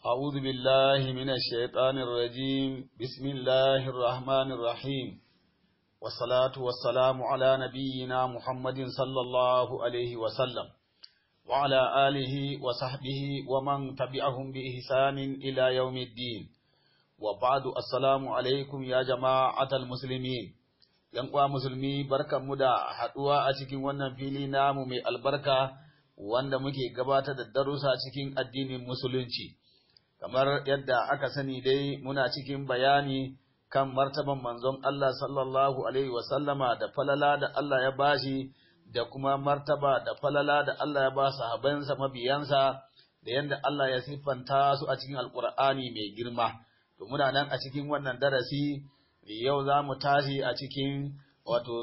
أعوذ بالله من الشيطان الرجيم بسم الله الرحمن الرحيم والصلاة والسلام على نبينا محمد صلى الله عليه وسلم وعلى آله وصحبه ومن تبعهم بإحسان إلى يوم الدين وبعد السلام عليكم يا جماعة المسلمين ينقوى مسلمي بركة مدى حدوى أتكين ونن فيلي نامو مي البركة wanda muke gabatar da darussa cikin addinin musulunci kamar yadda aka sani dai muna cikin bayani kan martaban manzon Allah sallallahu alaihi wasallama da falala da Allah ya bashi da kuma martaba da falala da Allah ya ba sahabansa mabiyansa da yadda Allah ya siffanta su a cikin alkur'ani mai girma to muna nan a cikin wannan darasi yau za mu tashi a cikin wato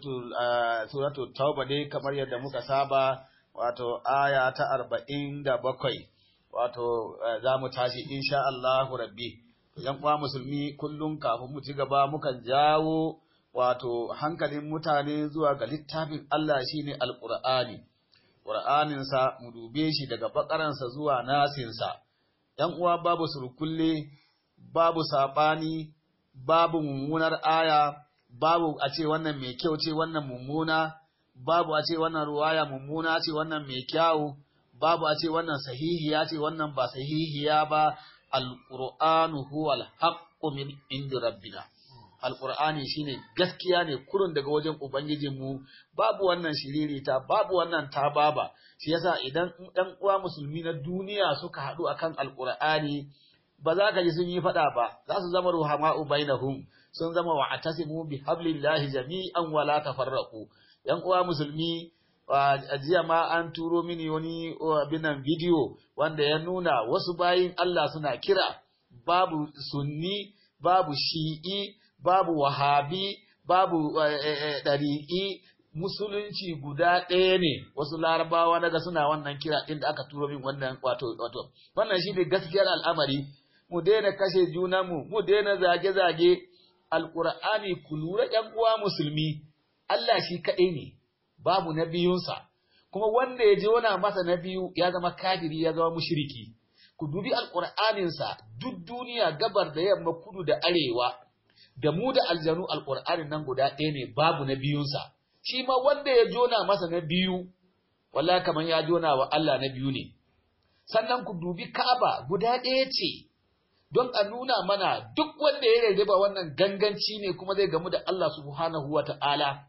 suratul tauba dai kamar yadda muka saba wato aya ta 47 wato za mu tashi insha Allahu rabbi yan uwa musulmi kullum kafin mu ci gaba mukan jawo wato hankalin mutane zuwa ga littafin Allah shine alqur'ani qur'anin sa mu dube shi daga bakaran sa zuwa nasin sa yan uwa babu surkulle babu sabani babu mummunar aya babu a ce wannan mai kyau ce wannan mummuna babu a ce wannan ruwaya mummuna ce wannan mai kyau babu a ce wannan sahihiya ce wannan ba sahihiya ba alqur'anu huwal haqqu min indi rabbina alqur'ani shine gaskiya ne kurun daga wajen ubangijinmu babu wannan shiririta babu wannan tababa shi yasa idan ɗan uwa musulmi na duniya suka haɗu akan alqur'ani ba za ka ji sun yi faɗa ba za su zama ruhama'u bainahum sun zama wa'tasimu bihablillahi jami'an wala tafarraqu yan uwa musulmi a jiya ma an turo mini wani binan bidiyo wanda ya nuna wasu bayin Allah suna kira babu sunni babu shi'i babu wahabi babu ɗariƙi musulunci guda ɗaya ne wasu larabawa daga suna wannan kira ɗin da aka turo min wannan wato wannan shi ne gaskiyar al'amari mu daina kashe junanmu mu daina zage-zage alƙur'ani ku lura ƴan uwa musulmi Allah shi kaɗai ne, babu na biyunsa, kuma wanda ya jona masa na biyu ya zama kafiri ya zama mushriki. Ku dubi alƙur'aninsa duk duniya gabar da yamma kudu da arewa, da mu da aljanu alƙur'anin nan guda ɗaya ne babu na biyunsa. Shi ma wanda ya jona masa na biyu, walla kamar ya jona wa Allah na biyu ne. Sannan ku dubi Ka'aba guda ɗaya ce, don a nuna mana duk wanda ya rarraba wannan ganganci ne kuma zai gamu da Allah subhanahu wa ta'ala.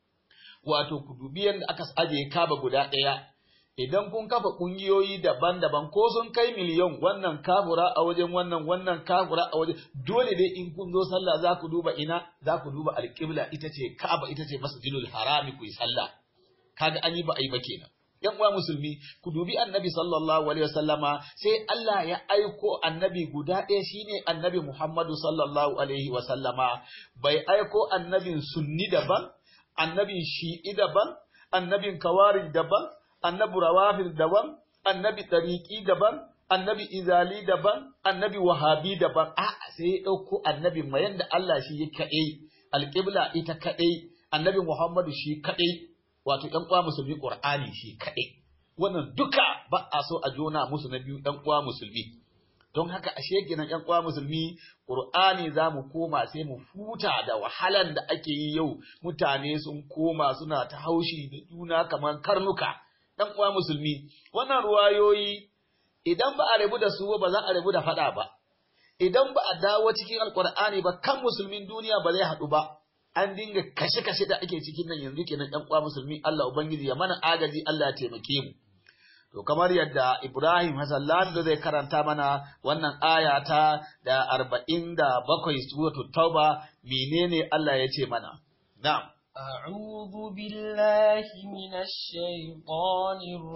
Wato, ku dubi yadda aka ajiye Kaba guda ɗaya, idan kun kafa ƙungiyoyi daban-daban ko sun kai miliyan wannan kafura a wajen wannan kafura a wajen, dole dai in kun zo sallah za ku duba ina, za ku duba alƙibla ita ce Ka'aba ita ce masjidul harami ku yi sallah. Kaga an yi ba a yi ba kenan. ‘Yan uwa musulmi, ku dubi annabi sallallahu alaihi wasallama sai Allah ya aiko annabi guda ɗaya shine annabi Muhammadu sallallahu alaihi wasallama, bai aiko annabin sunni daban, annabin shi'i daban, annabin kawarij daban, annabi rawafil daban, annabi tariqi daban, annabi izali daban, annabi wahabi daban. A'a sai ya ɗauko annabin ma yanda Allah shi ya kaɗai, alƙibla ita kaɗai, annabi Muhammadu shi kaɗai. Wato ‘yan uwa musulmi ƙur'ani shi kaɗai, wannan duka ba a so a jona musu na biyu ‘yan uwa musulmi. Don haka ashe kenan ‘yan uwa musulmi ƙur'ani za mu koma sai mu huta da wahalan da ake yi yau mutane sun koma suna ta haushi da juna kamar karnuka. ‘Yan uwa musulmi wannan ruwayoyi idan ba a rabu da su ba za a rabu da faɗa ba, idan ba a dawo cikin alƙur'ani ba kan musulmin duniya ba zai haɗu ba. An dinga kashe-kashe da ake cikin nan yanzu kenan ɗan uwa musulmi Allah Ubangiji ya mana agaji Allah ya taimake mu. To kamar yadda Ibrahim Hassan Lando zai karanta mana wannan aya ta da 47 suratul Tauba menene Allah ya ce mana. Na'am. أعوذ بالله من الشيطان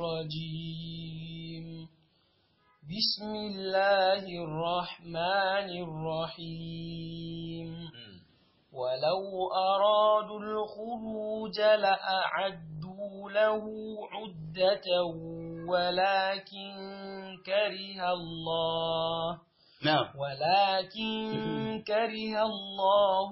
الرجيم بسم الله الرحمن الرحيم ولو أرادوا الخروج لأعدوا له عدة ولكن كره الله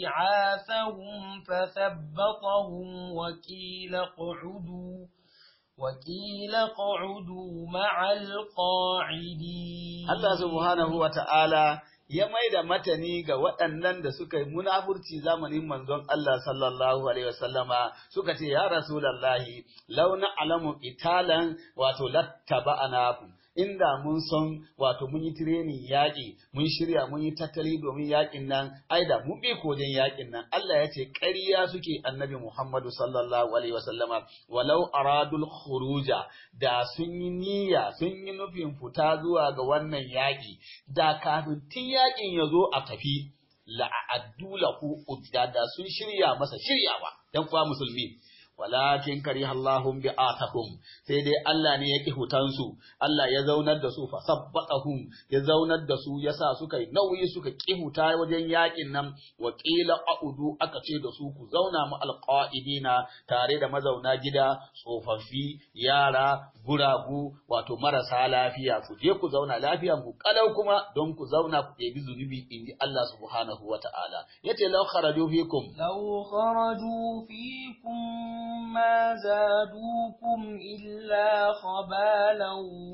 بعاثهم فثبطهم وقيل اقعدوا وقيل اقعدوا مع القاعدين. Allah subhanahu wa ta'ala ya mai da matani ga waɗannan da suka yi munafurci zamanin manzon Allah sallallahu alaihi wasallama suka ce ya rasulallahi launa alamu italan wato lattaba'anakum inda mun san wato mun yi training yaƙi mun shirya mun yi tattali domin yaƙin nan ai da mun bi kodin yaƙin nan Allah ya ce ƙarya suke annabi Muhammadu sallallahu alaihi wasallama walau aradul khuruja da sun yi niyya sun yi nufin fita zuwa ga wannan yaƙi da kafin tun yaƙin ya zo a tafi la'addu lahu udda da sun shirya masa shiryawa dan kuwa musulmi walakin kariha Allahum bi'atahum sai dai Allah ne ya ki hutansu Allah ya zaunar da su fa sabbatahum ya zaunar da su yasa suka yi nauyi suka ki huta wajen yakin nan wa qila a'udu aka ce da su ku zauna mu alqaidina tare da mazauna gida tsofaffi yara guragu wato marasa lafiya ku je ku zauna lafiyan ku kalau kuma don ku zauna ku ɗebi zunubi inji Allah subhanahu wata'ala yace law kharaju fikum ما زادوكم إلا خبالا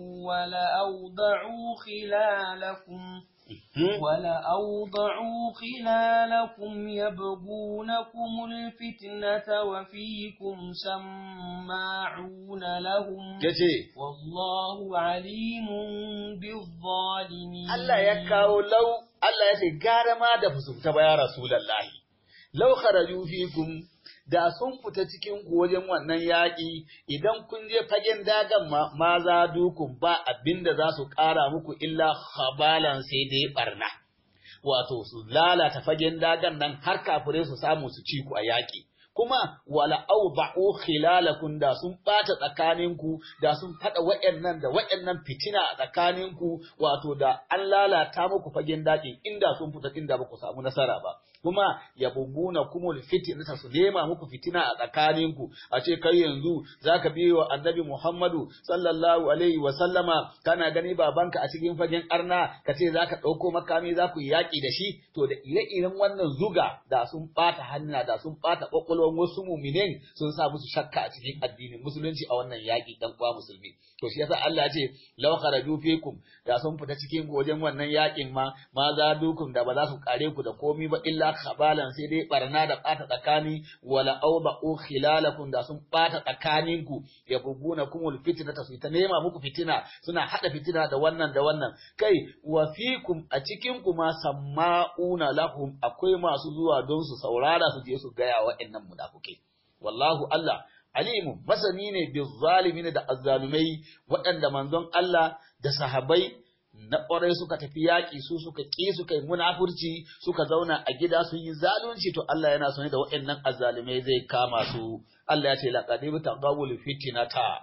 ولأوضعوا خلالكم يبغونكم الفتنة وفيكم سماعون لهم والله عليم بالظالمين. الله يكاو لو الله يتقار ما دفسك يا رسول الله لو خرجوا فيكم da sun fita cikin ku wajen wannan yaƙi idan kun je fagen dagan ma za dukun ba abinda za su ƙara muku illa khabalan sai dai barna wato su lalata fagen dagan nan har kafirai su samu su ci ku a yaƙi kuma wala awda'u khilalakum da sun bata tsakaninku da sun fada wayannan fitina a tsakaninku wato da an lalata muku fagen daƙin inda sun fita inda ba ku samu nasara ba kuma yabuguna kumul fitnata su nema muku fitina a tsakaninku a ce kai yanzu zaka biye wa annabi Muhammadu sallallahu alaihi wa sallama kana gani babanka a cikin fagen arna kace zaka dauko makami zaku yaki da shi to da ire-iren wannan zuga da sun bata hannuna da sun bata kokolwan wasu mu'minin sun sa musu shakka a cikin addinin musulunci a wannan yaki dan kwa musulmi to shi yasa Allah ya ce law kharaju fikum da sun fita cikin wajen wannan yakin ma za dukum da ba za su kare ku da komi ba illa khabalan sai dai barna da bata tsakani wala awba'u khilalakum da sun bata tsakaninku yabuguna kumul fitnata su ta nema muku fitina suna hada fitina da wannan kai wa fikum a cikin ku ma samma'una lahum akwai masu zuwa don su saurara su je su gaya wa'annan munafikai wallahu Allah alimun masani ne bi zalimin da azzalumai waɗanda manzon Allah da sahabbai na ƙwarai suka tafi yaƙi su suka ƙi suka yi munafurci suka zauna a gida sun yi zalunci to Allah yana sani da waɗannan azzalumai zai kama su Allah ya ce laqad ibtaghawul fitnata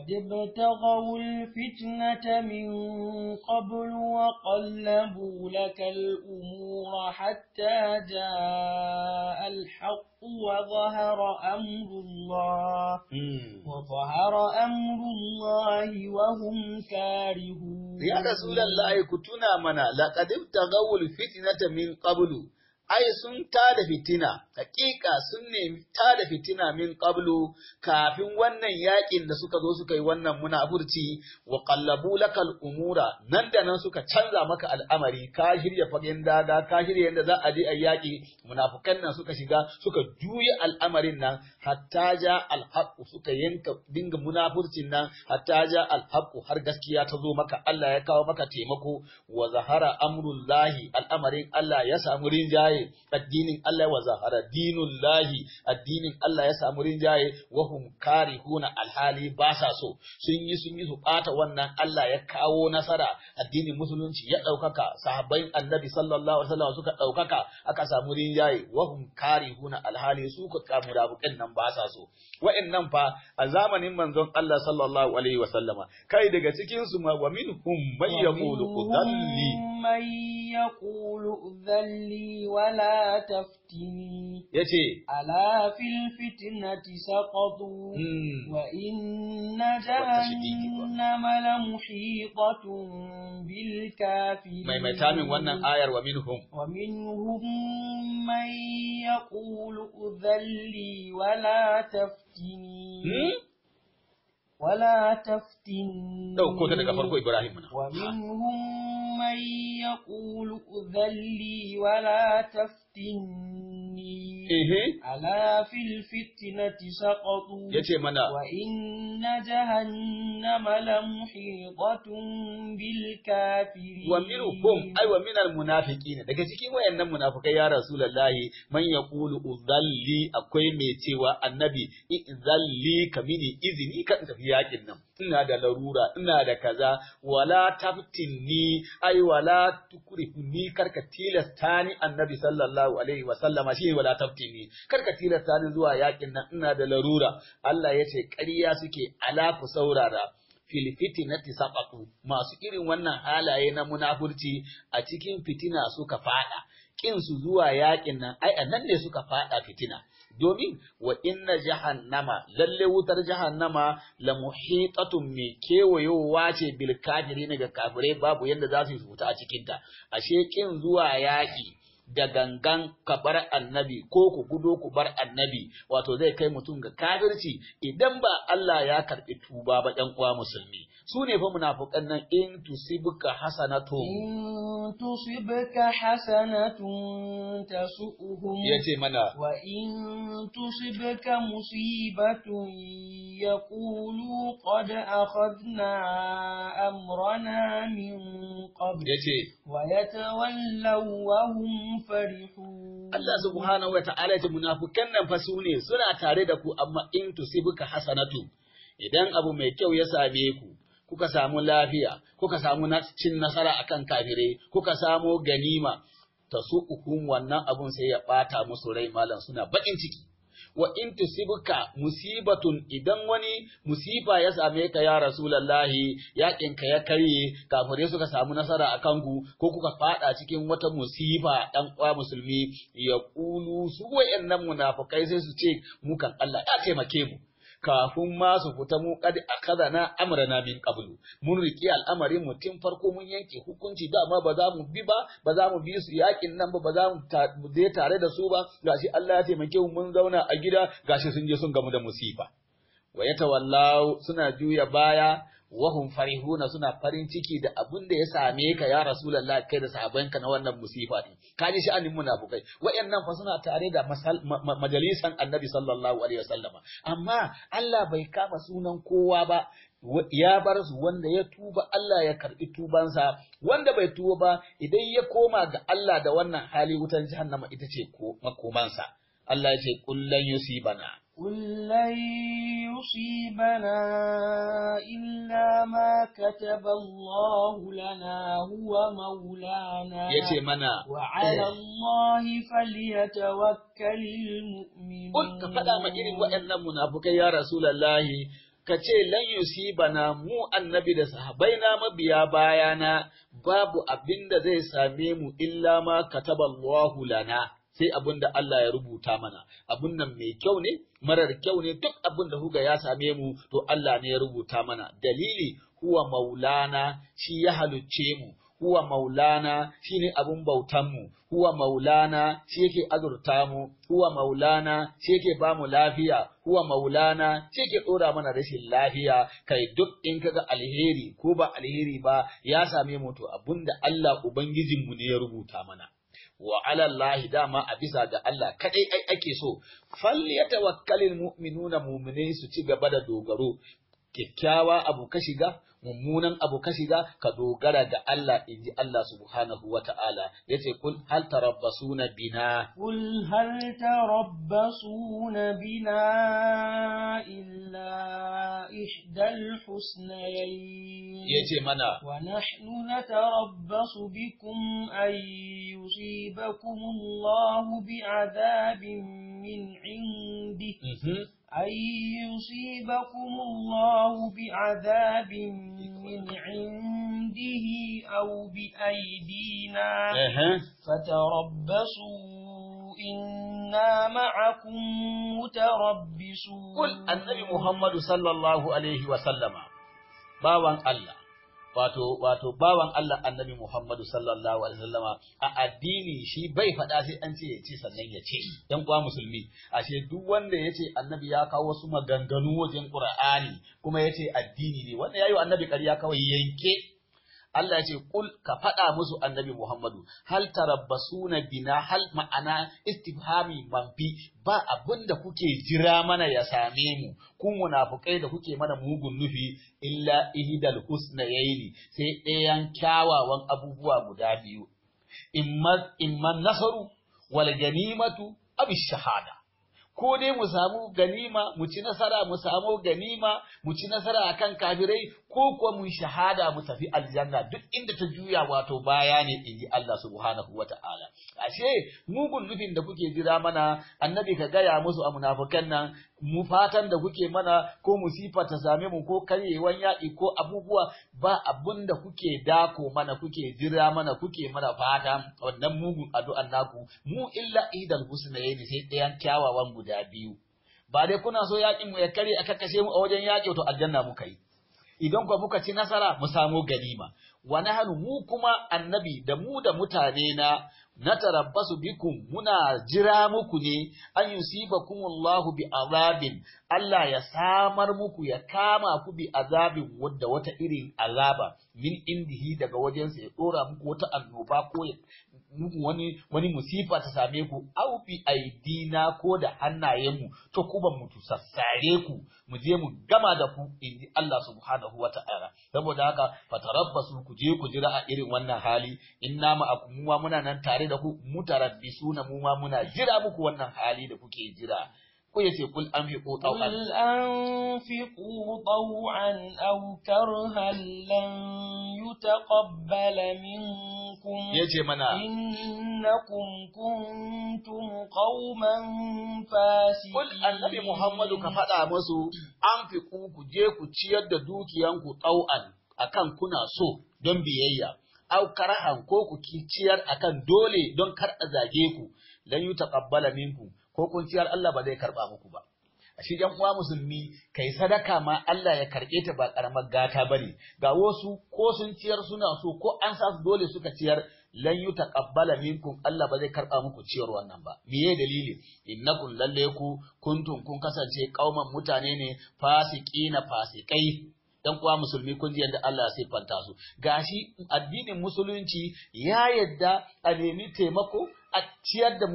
min qabl wa qallabu lakal umura hatta jaa al-haqq wa dhahara amrullah wa hum karihun. Ya Rasulullahi ku tuna mana laqad ibtaghawul fitnata min qablu ai sun tada fitina hakika sun nemi tada fitina min qablu kafin wannan yakin da suka zo suka yi wannan munafurci wa qallabu lakal umura nan da nan suka canza maka al'amari ka shirya fagen daga ka shirya yanda za a je a yaki munafukan nan suka shiga suka juya al'amarin nan hatta ja alhaq suka yanka dinga munafurcin nan hatta ja alhaq har gaskiya ta zo maka Allah ya kawo maka taimako wa zahara amrullahi al'amarin Allah ya samu rinjaye addinin Allah wa zahara dinullahi addinin Allah ya samu rinjaye wa hum karihuna alhali ba sa so sun yi su bata wannan Allah ya kawo nasara addinin musulunci ya daukaka sahabbai annabi sallallahu alaihi wasallam suka daukaka aka samu rinjaye wa hum karihuna alhali su ka kamu rabukan nan ba sa so wa'annan fa a zamanin manzon Allah sallallahu alaihi wasallama kai daga cikin su ma wa minhum may yaqulu udhalli ولا تفتني ألا في الفتنة سقطوا وإن جهنم لمحيطة بالكافرين. ومنهم من يقول أذلي ولا تفتني ولا تفتني dauko ta daga farko Ibrahim na ومنهم من يقول أذن لي ولا تفتني ألا في الفتنة سقطوا yace mana وإن جهنم لمحيطة بالكافرين ومنهم أي ومن المنافقين daga cikin wayannan munafikai ya rasulullahi man yaqulu udhalli akwai mai cewa annabi idhalli kamini izini kan tafi yakin nan ina da larura ina da kaza wala taftinni ai wala tukrifni karka tilasta ni annabi sallallahu alaihi wa sallama shi wala taftinni karka tilasta ni zuwa yakin nan ina da larura Allah yace ƙarya suke ala ku saurara fil fitinati saqatu masu irin wannan halaye na munafurci a cikin fitina suka fada kin su zuwa yakin nan ai annan ne suka fada fitina domin wa inna jahannama lalle wutar jahannama la muhitatun mi kewayowa ce bil kafirin ga kafirai babu yanda za su fita a cikin ta ashe kin zuwa yaki da gangan ka bar annabi ko ku gudo ku bar annabi wato zai kai mutum ga kafirci idan ba Allah ya karbi tuba ba ɗan uwa musulmi su ne fa munafiqan nan in tusibka hasanatun tasu'uhum yace mana wa in tusibka musibatun yaqulu qad akhadna amrana min qabl yace wa yatawallaw wa hum farihun Allah subhanahu wa ta'ala ya munafikan nan fa su ne suna tare da ku amma in tusibka hasanatu idan abu mai kyau ya same ku kuka samu lafiya kuka samu cin nasara akan kafire kuka samu ganima tasu'ukum wannan abun sai ya bata musu rai malam suna bakin ciki wa in tusibka musibatun idan wani musifa ya same ka ya rasulullahi yakin ka ya karye kafire suka samu nasara akan ku ko kuka fada cikin wata musifa dan uwa musulmi ya kulu su wayannan munafikai sai su ce mu kan Allah ya taimake mu kafin ma su fita mu kad akadana amrana min qablu mun riki al'amarin mu tun farko mun yanke hukunci dama ba za mu bi ba ba za mu bi su yakin nan ba za mu je tare da su ba gashi Allah ya taimake mu mun zauna a gida gashi sun je sun gamu da musifa wa yatawallau suna juya baya wahum farihuna suna farin ciki da abin da ya same ka ya rasulullahi kai da sahabbanka na wannan musifa din kaji sha'anin munafukai wayannan fa suna tare da majalisan annabi sallallahu alaihi wasallama amma Allah bai kama sunan kowa ba ya bar su wanda ya tuba Allah ya karbi tubansa wanda bai tuba ba idan ya koma ga Allah da wannan hali wutan jahannama ita ce ko makomansa Allah ya ce kullan yusibana قل لن يصيبنا إلا ما كتب الله لنا هو مولانا yace mana وعلى الله فليتوكل المؤمنون قل ka faɗa ma irin waɗannan munafukai ya rasulullahi ka ce lan yusibana mu annabi da sahabbaina mabiya bayana babu abinda zai same mu illa ma kataballahu lana sai abin da Allah ya rubuta mana abun nan mai kyau ne marar kyau ne duk abin da huga ya same mu to Allah ne ya rubuta mana dalili huwa maulana shi ya halicce mu huwa maulana shine abun bautan mu huwa maulana shi yake azurta mu huwa maulana shi yake ba mu lafiya huwa maulana shi yake dora mana rashin lafiya kai duk in kaga alheri ko ba alheri ba ya same mu to abinda Allah ubangijinmu ne ya rubuta mana wa ala Allah dama a bisa ga Allah kadai ake so falyatawakkalul mu'minuna mu'minai su ci gaba da dogaro kikkiawa abu ka shiga mummunan abu ka shiga ka dogara ga Allah inji Allah subhanahu wata'ala yace kul hal tarabbasuna bina bina illa ihdal husnayn yace mana wa nahnu natarabbasu bikum ay yusibakum Allahu bi'adabin min 'indihi أن يصيبكم الله بعذاب من عنده أو بأيدينا فتربصوا إنا معكم متربصون قل النبي محمد صلى الله عليه وسلم باوان الله wato bawan Allah annabi Muhammadu sallallahu alaihi wasallama a addini shi bai faɗa sai an ce ya ce sannan ya ce yan uwa musulmi ashe duk wanda ya ce annabi ya kawo wasu maganganu wajen Qur'ani kuma ya ce addini ne wanda yayi annabi ƙarya kawai yanke Allah ya ce kul ka faɗa musu annabi Muhammadu hal tarabbasuna bina hal ma'ana istifhami manfi ba abinda kuke jira mana ya same mu kun munafukai da kuke mana mugun nufi illa ihdal husnayaini sai ɗayan kyawawan abubuwa guda biyu imma nasaru wal ganimatu abi shahada ko dai mu samu ganima mu ci nasara mu samu ganima mu ci nasara akan kafirai ko kuwa mu shahada mu tafi aljanna duk inda ta juya wato baya ne inji Allah subhanahu wata'ala ashe mugun nufin da kuke jira mana annabi ka gaya musu a munafikan nan mu fatan da kuke mana ko musifa ta same mu ko karyewan yaƙi ko abubuwa ba abun da kuke dako mana kuke jira mana kuke mana fata wannan mugun addu'an naku mu illa idal husnayni sai ɗayan kyawawan guda biyu ba dai kuna so yaƙin mu ya kare aka kashe mu a wajen yaƙi to aljanna muka yi idan kuwa muka ci nasara mu samu ganima wa nahnu mu kuma annabi da mu da mutane na tarabbasu bikum muna jira muku ne an yusibakumullahu bi azabin Allah ya samar muku ya kama ku bi azabin wadda wata irin azaba min indihi daga wajensa ya dora muku wata annoba ko muku wani musifa ta same ku au bi aidina ko da hannayenmu to ku ban mutu sassare ku mu je mu gama da ku inji Allah subhanahu wata'ala saboda haka fatarabbasu ku je ku jira a irin wannan hali inna ma'akum mu muna nan tare da ku mutarabbisuna mu ma muna jira muku wannan hali da kuke jira ko yace kul anfiqu taw'an قل أنفقوا طوعا أو كرها لن يتقبل منكم yace mana إنكم كنتم قوما فاسقين kul annabi Muhammadu ka faɗa musu anfiqu ku je ku ciyar da dukiyanku taw'an akan kuna so don biyayya au karahan ko ku ciyar akan dole don kar a zage ku lan yutaqabbala minkum ko kun ciyar Allah ba zai karba muku ba shi ɗan uwa musulmi kai sadaka ma Allah ya karɓe ta ba karamar gata bane ga wasu ko sun ciyar suna so ko an sa su dole suka ciyar lan yutaqabbala minkum Allah ba zai karba muku ciyar wannan ba miye dalili innakum lalle ku kuntum kun kasance kauman mutane ne fasiqina fasikai dan uwa musulmi kun ji yadda Allah ya siffanta su gashi addinin musulunci ya yadda a nemi taimako a ciyar da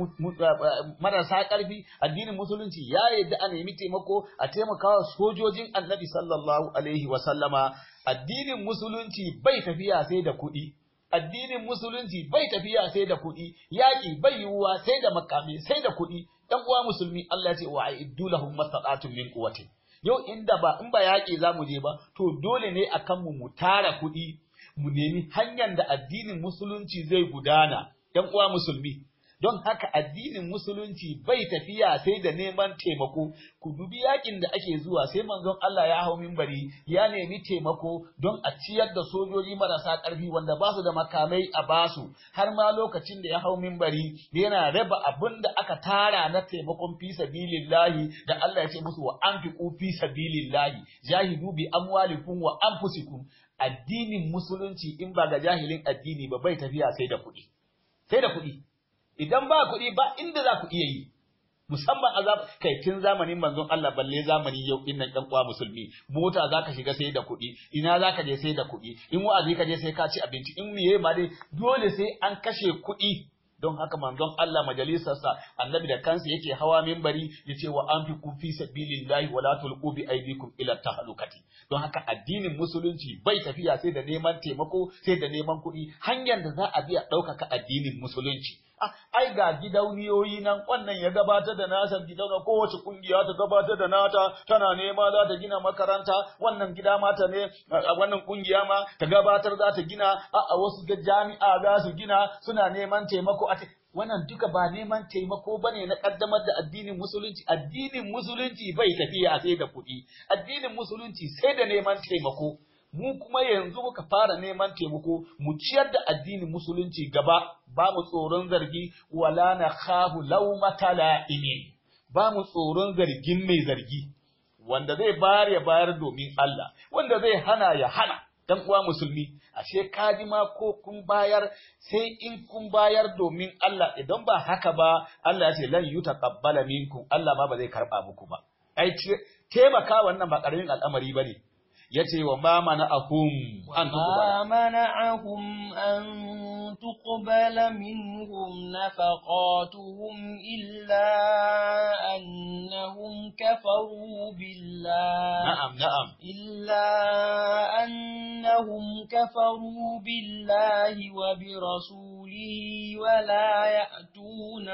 marasa ƙarfi addinin musulunci ya yadda a nemi taimako a taimakawa sojojin annabi sallallahu alaihi wa sallama addinin musulunci bai tafiya sai da kuɗi addinin musulunci bai tafiya sai da kuɗi yaƙi bai yiwuwa sai da makami sai da kuɗi dan uwa musulmi Allah ya ce wa a'iddu lahum mastata'tum min quwwatin yau in ba yaƙi za mu je ba to dole ne a kanmu mu tara kuɗi mu nemi hanyar da addinin musulunci zai gudana ‘yan uwa musulmi don haka addinin musulunci bai tafiya sai da neman taimako ku dubi yaƙin da ake zuwa sai manzon Allah ya hau minbari ya nemi taimako don a ciyar da sojoji marasa ƙarfi wanda ba su da makamai a basu har ma lokacin da ya hau minbari yana raba abin da aka tara na taimakon fi sabilillahi da Allah ya ce musu wa anfiqu fi sabilillahi jahidu bi amwalikum wa anfusikum addinin musulunci in ba ga jahilin addini ba bai tafiya sai da kuɗi sai da kuɗi idan ba kuɗi ba inda za ku iya yi musamman kai tun zamanin manzon Allah balle zamani yau din nan ɗan uwa musulmi mota zaka shiga sai da kuɗi ina zaka je sai da kuɗi in wa'azi ka je sai ka ci abinci in miye ma dai dole sai an kashe kuɗi don haka manzon Allah majalisarsa annabi da kansa yake hawa minbari yace wa anfiqu fi sabilillahi wala tulqu bi aydikum ila tahlukati don haka addinin musulunci bai tafiya sai da neman taimako sai da neman kuɗi hanyar da za a biya ɗaukaka addinin musulunci ai ga gidauniyoyi nan wannan ya gabatar da nasa gidauna kowace kungiya ta gabatar da nata tana nema za ta gina makaranta wannan gida mata ne wannan kungiya ma ta gabatar za ta gina a wasu jami'a za su gina suna neman taimako wannan duka ba neman taimako bane na kaddamar da addinin musulunci bai tafiya sai da kuɗi addinin musulunci sai da neman taimako mu kuma yanzu muka fara neman taimako mu ciyar da addinin musulunci gaba ba mu tsoron zargi wala na khafu lawmata la'imin ba mu tsoron zargin mai zargi wanda zai bayar ya bayar domin Allah wanda zai hana ya hana dan uwa musulmi ashe kaji ma ko kun bayar sai in kun bayar domin Allah, idan ba haka ba Allah ya ce lan yutaqabbala minkum, Allah ma ba zai karba muku ba. Ai taimaka wannan ba karamin al'amari bane. yace wa ma mana'ahum an tuqbala minhum nafaqatuhum illa annahum kafaru billah annahum kafaru billahi wa bi rasulihi wa la ya'tuna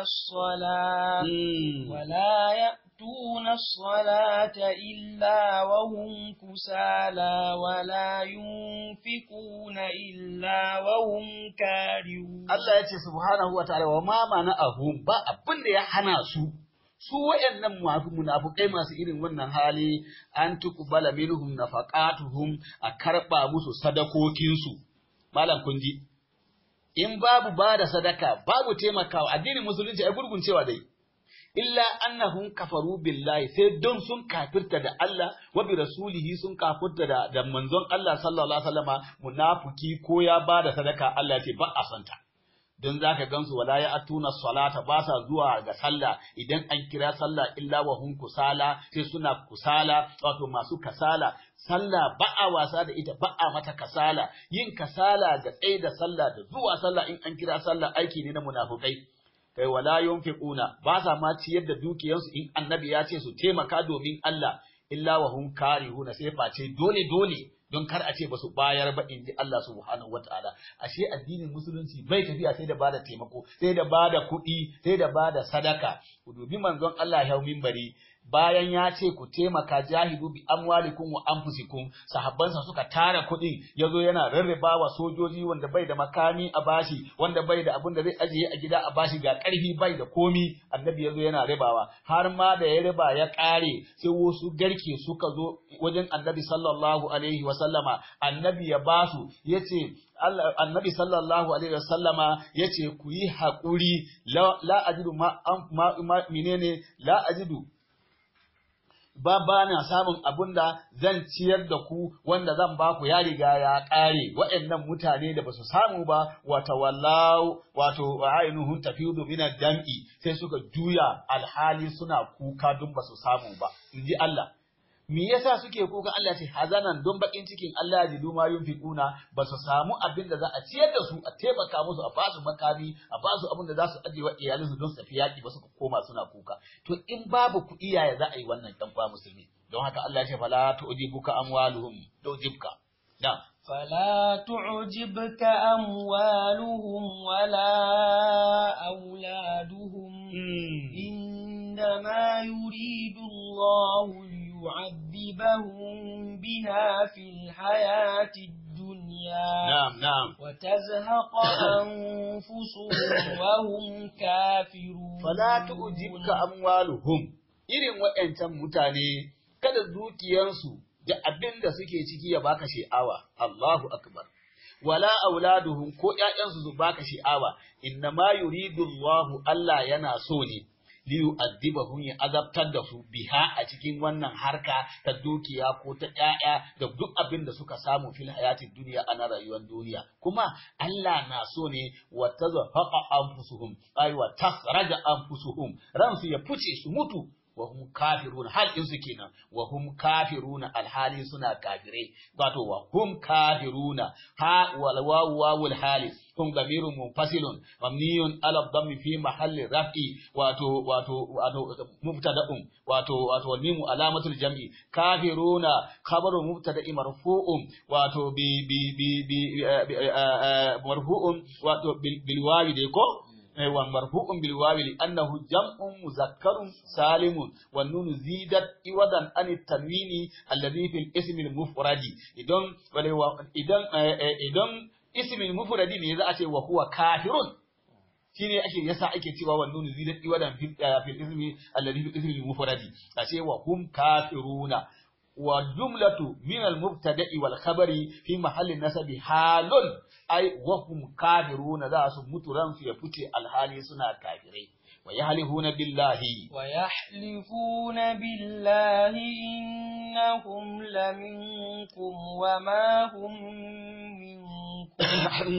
الصلاة إلا وهم كسالى ولا ينفقون إلا وهم كارهون. الله يتي سبحانه وتعالى وما منعهم با abin da ya hana su wayannan munafikai masu irin wannan hali an tuqbala minhum nafaqatuhum a karba musu sadakokin su. Malam kunji, in babu bada sadaka babu taimakawa addinin musulunci ai gurguncewa dai. Illa annahum kafaru billahi, sai don sun kafirta da Allah wa bi rasulihi, sun kafirta da manzon Allah sallallahu alaihi wasallama. Munafiki ko ya bada sadaka Allah ya ce ba a santa, don zaka gansu wala ya atuna salata, ba sa zuwa ga sallah idan an kira sallah illa wa hum kusala, sai suna kusala, wato masu kasala. Sallah ba a wasa da ita, ba a mata kasala. Yin kasala ga tsaye da sallah da zuwa sallah in an kira sallah aiki ne na munafikai. Kai wala yunfiquna, ba sa ma ciyar da dukiyansu in annabi ya ce su taimaka domin Allah, illa wa hum karihuna, sai face dole don kar a ce ba su bayar ba inji Allah subhanahu wataala. Ashe addinin musulunci bai tafiya sai da bada taimako, sai da bada kuɗi, sai da bada sadaka. Ku dubi manzon Allah ya minbari, bayan ya ce ku taimaka jahidu bi amwalikum wa anfusikum, sahabbansa suka tara kuɗin, yazo yana rarrabawa sojoji wanda bai da makami a bashi, wanda bai da abin da zai ajiye a gida a bashi, ga ƙarfi bai da komi. Annabi yazo yana rabawa, har ma da ya riba ya ƙare, sai wasu garke suka zo wajen Annabi sallallahu alaihi wa sallama. Annabi ya basu, yace Annabi sallallahu alaihi wa sallama yace ku yi haƙuri, la ajidu la ajidu ba na samun abun da zan ciyar da ku, wanda zan ba ku ya riga ya ƙare. Waɗannan mutane da ba su samu ba, wato ainihin tafiyu min ad-dam'i, sai suka juya alhali suna kuka don ba su samu ba, inji Allah. Me yasa suke kuka? Allah ce hazanan, don bakin cikin Allah ya ji ma yunfiquna, ba su samu abin da za a ciyar da su, a taimaka musu, a ba su makami, a ba su abin da za su ajiye wa iyalinsu don su tafi yaƙi, ba suka koma suna kuka. To in babu kuɗi yaya za a yi wannan ɗan kwa musulmi? Don haka Allah ya ce fala tu'jibuka amwaluhum, tu'jibka. Na'am. فلا تعجبك أموالهم ولا أولادهم إنما يريد الله ليعذبهم بها في الحياة الدنيا. نعم. وتزهق أنفسهم وهم كافرون. فلا تعجبك أموالهم. irin waɗancan mutane kada dukiyansu da abin da suke ciki ya baka sha'awa. Allahu akbar. Wala auladuhum, ko ƴaƴansu su baka sha'awa. Innama yuridu Allahu, Allah yana so ne liyu'addibahum, ya azabtar da su biha a cikin wannan harka ta dukiya ko ta ƴaƴa da duk abin da suka samu fil hayatid duniya, ana rayuwar duniya. Kuma Allah na so ne wa tazhaqa anfusuhum, ay wa takhraja anfusuhum, ransu ya fice su mutu. wa hum kafiruna, hal in su kenan, wa hum kafiruna alhali suna kafirai. Wato wa hum kafiruna, ha wal wawul hali hum damirun munfasilun mabniyun ala dhammi fi mahalli raf'i, wato mubtada'un, wato mimu alamatul jam'i. Kafiruna khabaru mubtada'i marfu'un, wato marfu'un, wato bil wawi dai ko ومرفوع بالواو لأنه جمع مذكر سالم، والنون زيدت عوضا عن التنوين الذي في الاسم المفرد. إذن اسم المفرد ne za a ce wa huwa kafirun, shine yasa ake cewa wannan zidat iwadan fil ismi alladhi fil ismi al-mufradi, a ce wa hum kafiruna. wa jumlatu min al-mubtada'i wal khabari fi mahalli nasabi halun, ai wa hum kafiruna, za su mutu ransu ya fice alhali suna kafirai. wa yahlifuna billahi ويحلفون بالله إنهم لمنكم وما هم منكم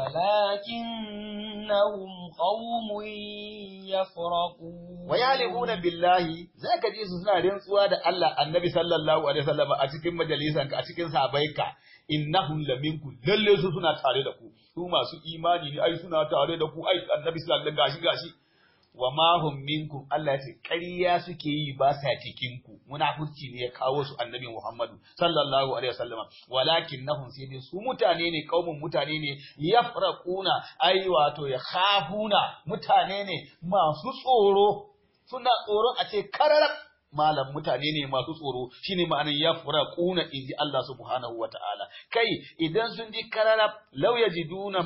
ولكنهم قوم يفرقون wa yahlifuna billahi zaka ji su suna rantsuwa da Allah annabi sallallahu alaihi wasallam a cikin majalisanka a cikin sahabbaika innahum laminkum lalle su suna tare da ku su masu imani ne ai suna tare da ku ai annabi sallallahu alaihi gashi wa ma hum minkum Allah ya ce ƙarya suke yi ba sa cikin ku munafurci ne ya kawo su annabi Muhammadu sallallahu alaihi wasallam walakinnahum sai dai su mutane ne kaumun mutane ne yafraquna ai wato ya khafuna mutane ne masu tsoro suna tsoron a ce kararab malam mutane ne masu tsoro shine ma'anar yafraquna inji Allah subhanahu wataala kai idan sun ji kararab law yajiduna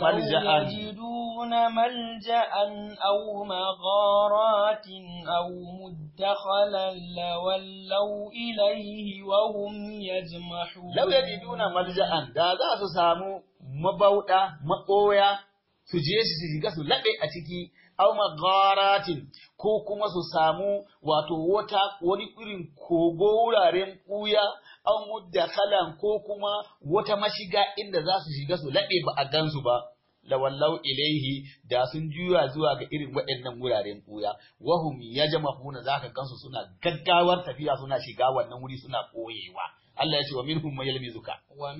malja'an aw magharatin aw mudakhalan lawallaw ilayhi wa hum yajmahun law yajiduna malja'an da za su samu mabauda makoya su je su shiga su labe a ciki aw magharatin ko kuma su samu wato wani irin kogo wuraren kuya aw muddakhalan ko kuma wata mashiga inda za su shiga su laɓe ba a gansu ba lawallau ilaihi da sun juya zuwa ga irin waɗannan wuraren kuya wahum yajmahuna zaka gansu suna gaggawar tafiya suna shiga wannan wuri suna koyewa Allah ya ce wa minhum man yalmizuka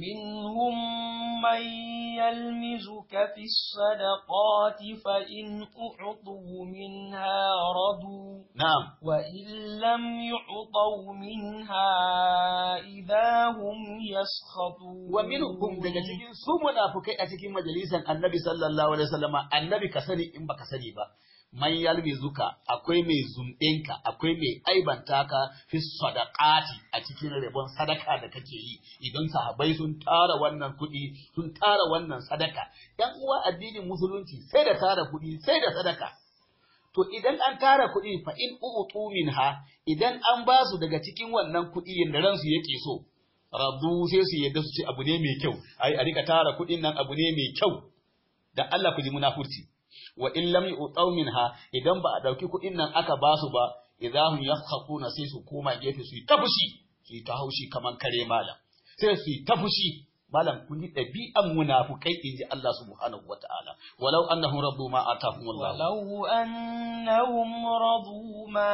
fi sadaqati fa in u'tu minha radu na'am wa in lam yu'tu minha idahum yaskhatun wa minhum daga cikin su munafikai a cikin majalisan Annabi sallallahu alaihi wasallam annabi ka sani in baka sani ba man yalmizuka akwai mai zumɗinka akwai mai aibanta ka fi sadaqati a cikin rabon sadaka da kake yi idan sahabbai sun tara wannan kuɗi sun tara wannan sadaka ɗan uwa addinin musulunci sai da tara kuɗi sai da sadaka to idan an tara kuɗi fa in utu minha idan an ba su daga cikin wannan kuɗi yanda ransu yake so rabu sai su yadda su ce abu ne mai kyau ai a rika tara kuɗin nan abu ne mai kyau da Allah ku ji munafurci wa in lam yu'taw minha idan ba a dauki kuɗin nan aka ba su ba idahum yafkhaquna sai su koma gefe su yi ta fushi su yi ta haushi kaman kare malam sai su yi ta fushi malam kun ji ɗabi'an munafukai inji Allah subhanahu wata'ala walau annahum radu ma atahumullah walau annahum radu ma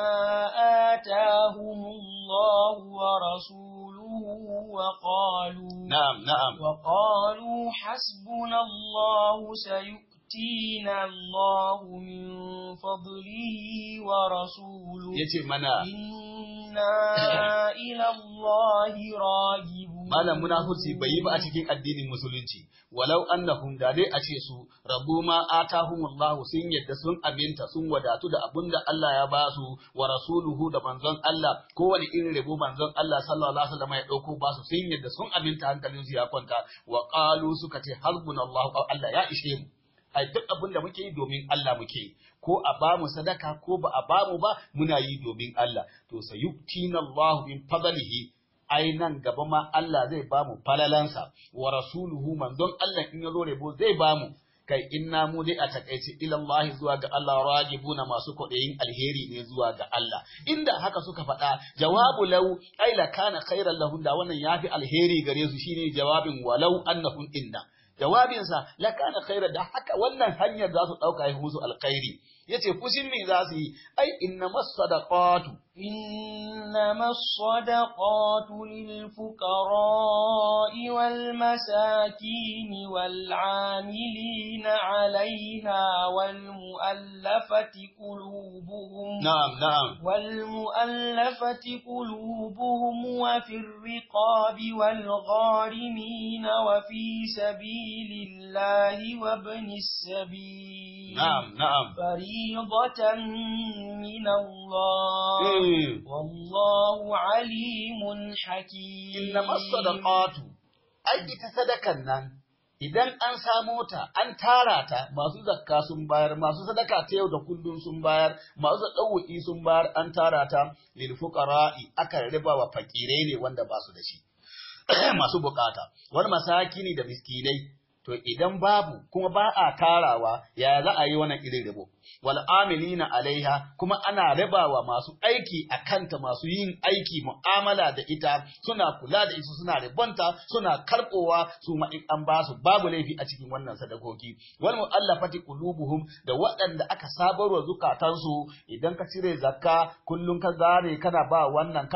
atahumullah wa rasuluhu wa qalu na'am wa qalu hasbunallahu يؤتينا الله من فضله ورسوله yace mana inna ila Allah raghibun malam munafurci bai yi ba a cikin addinin musulunci walau annahum da dai a ce su rabu ma atahumullahu sun yadda sun aminta sun wadatu da abunda Allah ya ba su wa rasuluhu da manzon Allah kowane irin rabo manzon Allah sallallahu alaihi wasallam ya dauko ba su sun yadda sun aminta hankalin su ya kwanta wa qalu suka ce hasbunallahu Allah ya ishe mu ai duk abin da muke yi domin Allah muke ko a ba mu sadaka ko ba a ba mu ba muna yi domin Allah to sayuktina Allah min fadlihi ai nan gaba ma Allah zai ba mu falalansa wa rasuluhu manzon Allah in yazo rebo zai ba mu kai inna mu dai a takaice ilallahi zuwa ga Allah ragibuna masu kwaɗayin alheri ne zuwa ga Allah inda haka suka faɗa jawabu law ai la kana khairan lahum da wannan yafi alheri gare su shine jawabin walau annahum inna jawabinsa la kana khairan da haka wannan hanyar za su dauka yi musu alkhairi yace fushin me za su yi ai innamas sadaqatu lil fuqara'i wal masakin wal 'amilina 'alayha wal mu'allafati qulubuhum na'am wal mu'allafati qulubuhum wa fir riqabi wal gharimin wa fi sabilillahi wa ibnis sabil na'am فريضة من الله والله عليم حكيم إنما الصدقات أي تصدقن nan idan an samo ta an tara ta masu zakka sun bayar masu sadaka ta yau da kullun sun bayar masu dawuki sun bayar an tara ta lil fuqara'i aka riba wa fakirai ne wanda ba su da shi masu bukata wani masakini da miskinai to idan babu kuma ba a tarawa ya za a yi wannan irin rabo wal amilina alaiha kuma ana rabawa masu aiki akanta, masu yin aiki mu'amala da ita, suna kula da ita, suna ribonta, suna karbowa su ma in an ba su babu laifi a cikin wannan sadakoki. Wal mu'allafati qulubuhum da waɗanda aka sabarwa zukatansu, idan ka cire zakka kullun ka zare kana ba wannan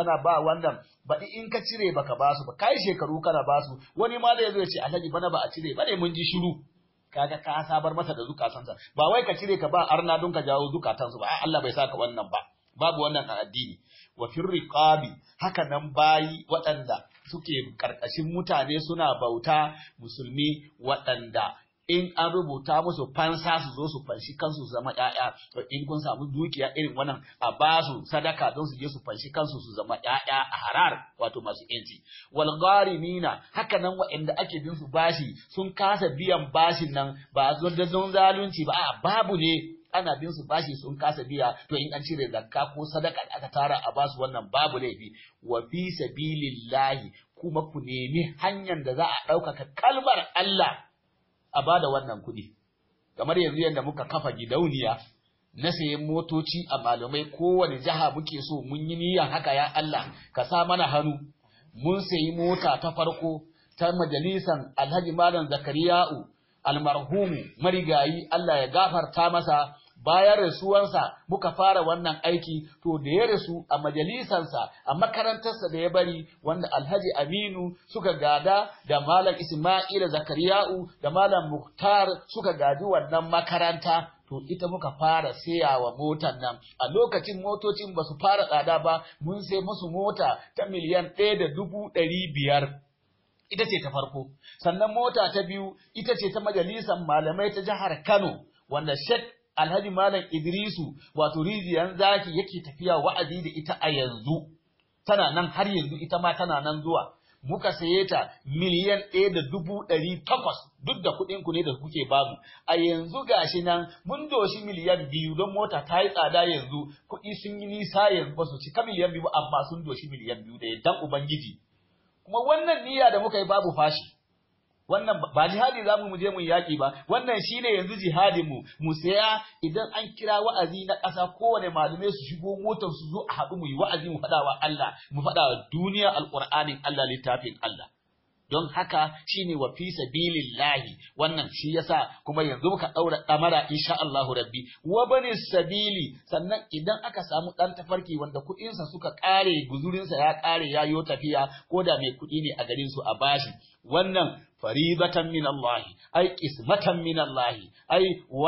baɗi in ka cire baka ba su ba, kai shekaru kana ba su, wani ma da yazo ya ce Alhaji bana ba a cire ba ne mun ji shiru. Kaga ka sabar masa da zukatansa, ba wai ka cire ka ba arna don ka jawo zukatansu ba, Allah bai saka wannan ba, babu wannan a addini. Wa fir riqabi, haka nan bayi waɗanda suke karkashin mutane suna bauta, musulmi waɗanda in an rubuta musu fansa su zo su fanshi kansu su zama ƴaƴa, to in kun samu dukiya irin wannan a ba su sadaka don su je su fanshi kansu su zama ƴaƴa a harar, wato masu yanci. Wal gharimina, haka nan waɗanda ake bin su bashi sun kasa biyan bashin nan, ba don zalunci ba, a babu ne ana bin su bashi sun kasa biya, to in an cire zakka ko sadaka da aka tara a basu wannan babu laifi. Wa fi sabilillahi, kuma ku nemi hanyar da za a ɗaukaka kalmar Allah a bada wannan kuɗi. Kamar yanzu yadda muka kafa gidauniya na sayen motoci a malamai, kowane jiha muke so, mun yi niyyar haka, ya Allah ka sa mana hannu. Mun sayi mota ta farko ta majalisan Alhaji Malam Zakariya'u almarhumu marigayi, Allah ya gafarta masa. Bayan rasuwansa muka fara wannan aiki, to da ya rasu a majalisansa a makarantarsa da ya bari, wanda Alhaji Aminu suka gada da Malam Isma'ila Zakariya'u da Malam Muktar suka gadi wannan makaranta, to ita muka fara sayawa motar nan. A lokacin motocin ba su fara tsada ba, mun sai musu mota ta miliyan 1.500,000. Ita ce ta farko. Sannan mota ta biyu ita ce ta majalisan malamai ta jihar Kano, wanda Sheikh Alhaji Malam Idrisu wato Rijiyan Zaki yake tafiya wa'azi da ita a yanzu, tana nan har yanzu, ita ma tana nan zuwa. Muka saye ta miliyan 1.800,000, duk da kuɗin ku ne da kuke bamu. A yanzu gashi nan mun doshi miliyan 2 don mota ta yi tsada yanzu, kuɗi sun yi nisa yanzu, ba su cika miliyan 2 amma sun doshi miliyan 2 da yardan Ubangiji. Kuma wannan niyya da muka yi babu fashi. Wannan ba jihadi zamu mu je mu yaki ba, wannan shine yanzu jihadin mu saya idan an kira wa'azi na ƙasa, kowane malume su shigo motar su zo a haɗu mu yi wa'azi, mu faɗa wa Allah, mu faɗa wa duniya alƙur'anin Allah, littafin Allah. Don haka shine wa fi sabilillahi, wannan shi yasa kuma yanzu muka daura damara insha Allah rabbi. Wa bani sabili, sannan idan aka samu dan tafarki wanda kuɗinsa suka kare, guzurinsa ya kare, yayo tafiya, ko da mai kuɗi ne a garin su a bashi, wannan faribatan min Allah, ai qismatan min Allah, ai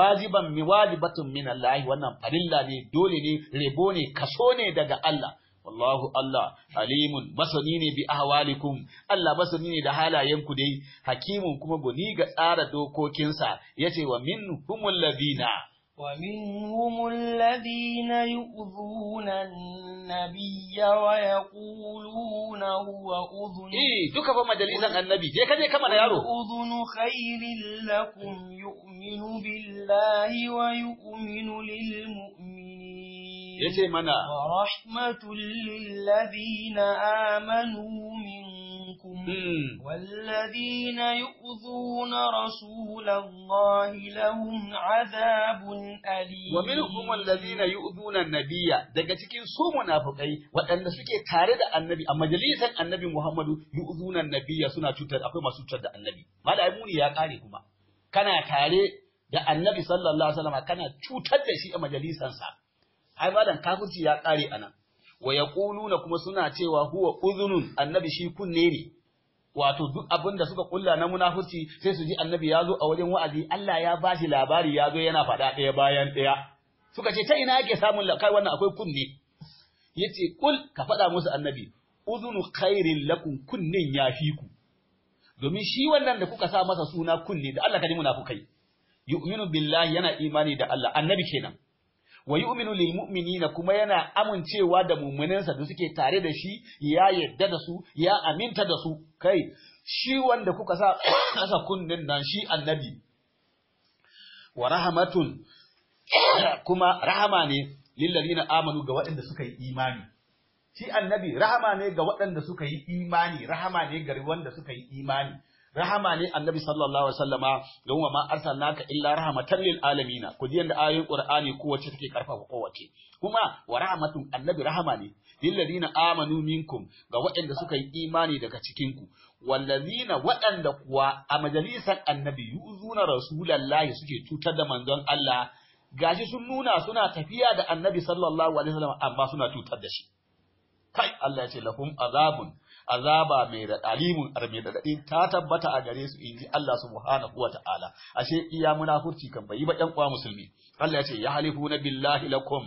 wajibatun min Allah, wannan farilla ne, dole ne, rebo ne, kaso ne daga Allah. Wallahu Allah alimun, masani ne bi ahwalikum, Allah masani ne da halayenku dai, hakimun kuma goni ga tsara dokokinsa. Yace wa minhumul ladina yu'dhuna an-nabiyya wa yaquluna huwa udhun. Duka fa majalisan annabi, je kaje kama da yaro. Udhunu khairil lakum, yu'minu billahi wa yu'minu lil mu'minin. Yace mana wa rahmatul lil ladina amanu minkum wal ladina yu'dhuna rasulallahi lahum adhabun alim. Wa minhum alladhina yu'dhuna an-nabiyya, daga cikin su munafikai waɗanda suke tare da annabi a majalisar annabi Muhammadu, yu'dhuna an-nabiyya, suna cutar, akwai masu cutar da annabi. Malai muni ya kare, kuma kana tare da annabi sallallahu alaihi wasallam kana cutar da shi a majalisarsa, ai madan kafirci ya kare anan. Wa yaquluna, kuma suna cewa huwa udhunun, annabi shi kunne ne, wato duk abin da suka kulla na munafurci sai su ji annabi ya zo a wajen wa'azi, Allah ya ba shi labari, ya zo yana faɗa ɗaya bayan ɗaya. Suka ce ta ina yake samun kai wannan, akwai kunne. Yace kul, ka faɗa musu annabi, udhunu khairin lakum, kunnen ya fi ku. Domin shi wannan da kuka sa masa suna kunne, da Allah ka ji munafukai. Yu'minu billahi, yana imani da Allah, annabi kenan. Wa yu'minu lil mu'minina, kuma yana amincewa da mu'minansa da suke tare da shi, ya yarda da su, ya aminta da su. Kai shi wanda kuka sa masa kunnin nan, shi annabi. Wa rahmatun, kuma rahama ne lil ladina amanu, ga waɗanda suka yi imani. Shi annabi rahama ne ga waɗanda suka yi imani, rahama ne ga wanda suka yi imani. rahama ne annabi sallallahu alaihi wasallama don wa ma arsalnaka illa rahmatan lil alamin ku ji yanda ayoyin qur'ani kowace take karfafa kowace kuma wa rahmatun annabi rahama ne lil ladina amanu minkum ga waɗanda suka yi imani daga cikin ku wallazina waɗanda kuwa a majalisar annabi yuzuna rasulullahi suke cutar da manzon Allah gashi sun nuna suna tafiya da annabi sallallahu alaihi wasallam amma suna cutar da shi kai Allah ya ce lahum azaba mai radalimun mai dadadi ta tabbata a gare su inji Allah subhanahu wataala ashe iya munafurci kan bai ba ɗan uwa musulmi Allah ya ce ya halifuna billahi lakum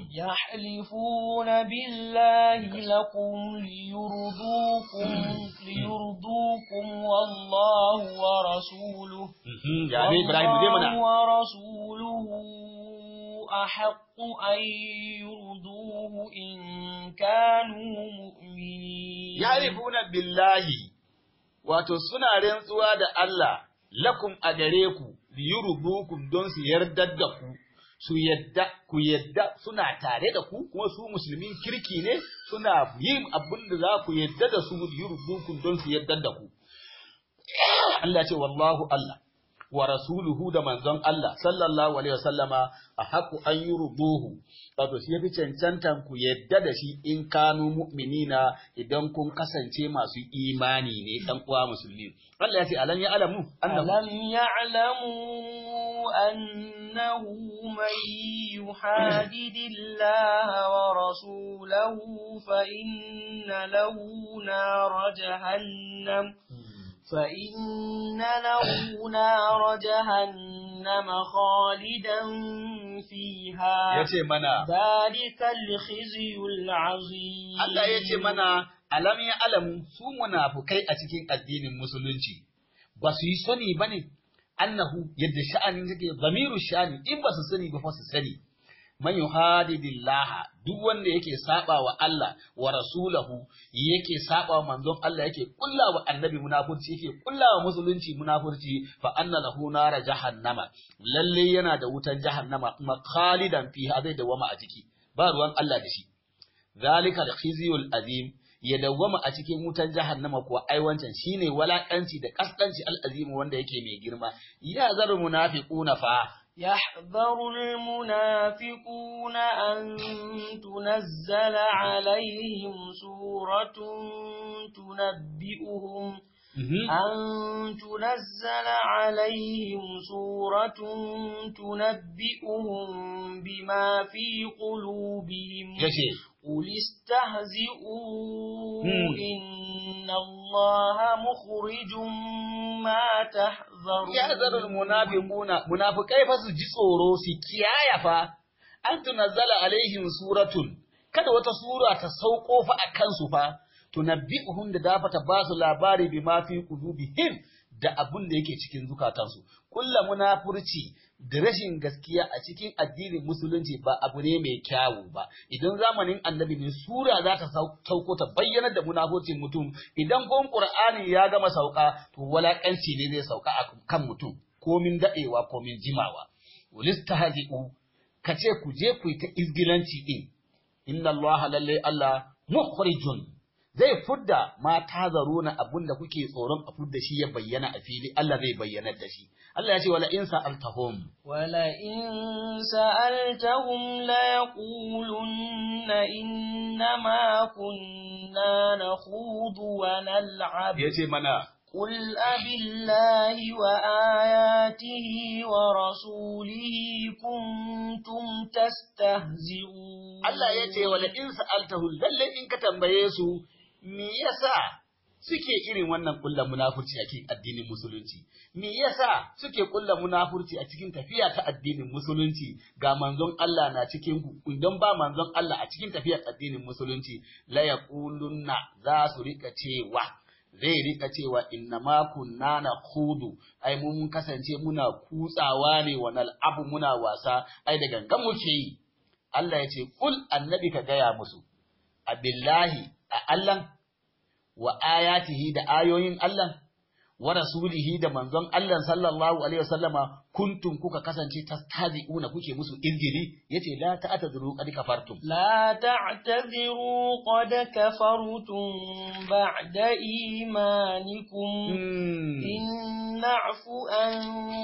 liyurdukum wallahu wa rasuluhu ya ne Ibrahim zai mana wa rasuluhu أحق أن يرضوه إن كانوا مؤمنين يعرفون بالله وتسنى رنسوا دا الله لكم أدريكم ليرضوكم دون سيرددكم ku yadda suna tare da ku kuma su musulmin kirki ne suna yin abin da za ku yadda da su yurdukum don su yadda da ku Allah ce wallahu Allah wa rasuluhu da manzon Allah sallallahu alaihi wasallama a haku an yurduhu wato shi yafi cancantan ku yadda da shi in kanu mu'minina idan kun kasance masu imani ne dan uwa musulmi Allah ya ce alam ya'lamu annahu man yuhadidillaha wa rasulahu fa inna lahu nar jahannam فإن له نار جهنم خالدا فيها ذلك الخزي العظيم الله yace mana alam ya alamu su munafukai a cikin addinin musulunci ba su yi sani bane annahu yadda sha'anin yake zamiru sha'ani in ba su sani ba fa su sani man yuhadidillah duk wanda yake saba wa Allah wa rasulahu yake saba wa manzon Allah yake kullawa annabi munafurci yake kullawa musulunci munafurci fa anna lahu nara jahannama lalle yana da wutan jahannama kuma khalidan fiha zai dawama a ciki ba ruwan Allah da shi zalika al-khizyul azim ya dawama a cikin wutan jahannama kuwa ai wancan shine walakanci da kaskanci al-azim wanda yake mai girma ya zaru munafiquna fa يحذر المنافقون أن تنزل عليهم سورة تنبئهم بما في قلوبهم قل استهزئوا إن الله مخرج ما تحذرون يحذر المنافقون منافقai fa su ji tsoro su kiyaya fa an tunazzala alaihim suratun kada wata sura ta sauko fa akan su fa tunabbi'uhum da dafata ba su labari bima fi qulubihim da abun da yake cikin zukatansu kullu munafurci da rashin gaskiya a cikin addinin musulunci ba abu ne mai kyawu ba idan zamanin annabi ne sura za ta sauko ta bayyana da munafurcin mutum idan gon qur'ani ya gama sauka to walakanci ne zai sauka a kan mutum komin dadewa komin jimawa ulistahzi'u kace ku je ku yi ta izgilanci din inna allaha lalle Allah mukhrijun zai fudda ma tazaruna abunda kuke tsoron a fudda shi ya bayyana a fili Allah zai bayyana da shi Allah ya ce wala in sa'altahum la yaqulunna inna ma kunna nakhudu wa nal'ab yace mana قل أبالله وآياته ورسوله كنتم تستهزئون الله يتي ولا إن سألته للي إن كتنبيه su me yasa suke irin wannan kullu munafurci a cikin addinin musulunci me yasa suke kullu munafurci a cikin tafiya ta addinin musulunci ga manzon Allah na cikin ku idan ba manzon Allah a cikin tafiyar addinin musulunci la yaqulunna za su rika cewa zai rika cewa inna ma kunna nakhudu ai mun kasance muna kutsawa ne wa abu muna wasa ai da gangan muke yi Allah ya ce kul annabi ka gaya musu abillahi a Allah wa ayatihi da ayoyin Allah wa rasulihi da manzon Allah sallallahu alaihi wasallama kuntum kuka kasance tastahzi'una kuke musu izgili yace la ta'tadiru qad kafartum لا تعتذروا قد كفرتم بعد إيمانكم إن نعف عن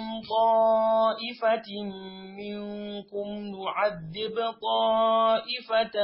طائفة منكم نعذب طائفة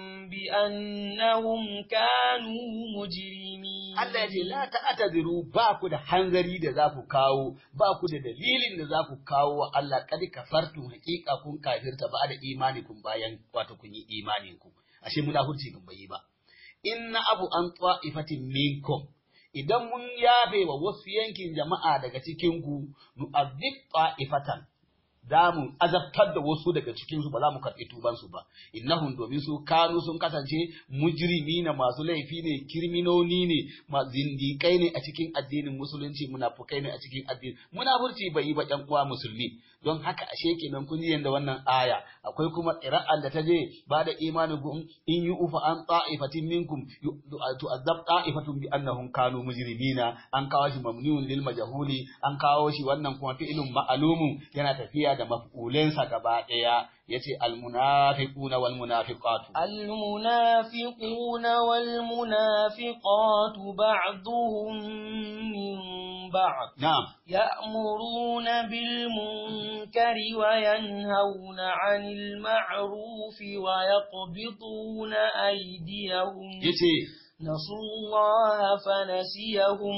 بأنهم كانوا مجرمين Allah yace la ta'tadiru ba ku da hanzari da za ku kawo ba ku da dalilin da za ku kawo wa Allah kad kafartum haqiqa kun kafirta ba da imanikum bayan wato kun yi imaninku ashe munafurci kun bai ba inna abu an ta'ifatin minkum idan mun yabe wa wasu yankin jama'a daga cikin ku nu'adhib ta'ifatan za mu azabtar da wasu daga cikinsu ba za mu karɓi tubansu ba innahum domin su kanu sun kasance mujrimi na masu laifi ne kirminoni ne zindiƙai ne a cikin addinin musulunci munafukai ne a cikin addinin munafurci bai yi ba ƴan uwa musulmi don haka ashe kenan kun ji yanda wannan aya akwai kuma qira'an da ta je ba da imani gum in yi ufa an ta'ifatin minkum tu'azzab ta'ifatun bi annahum kanu mujrimina an kawo shi mamnun lil majhuli an kawo shi wannan kuma fi'ilun ma'lumun yana tafiya da maf'ulensa gaba ɗaya yace almunafiquna wal munafiqatu almunafiquna wal munafiqatu ba'duhum min ba'd na'am ya'muruna bil munkari wa yanhauna 'anil ma'rufi wa yaqbiduna aydiyahum yace نسوا الله فنسيهم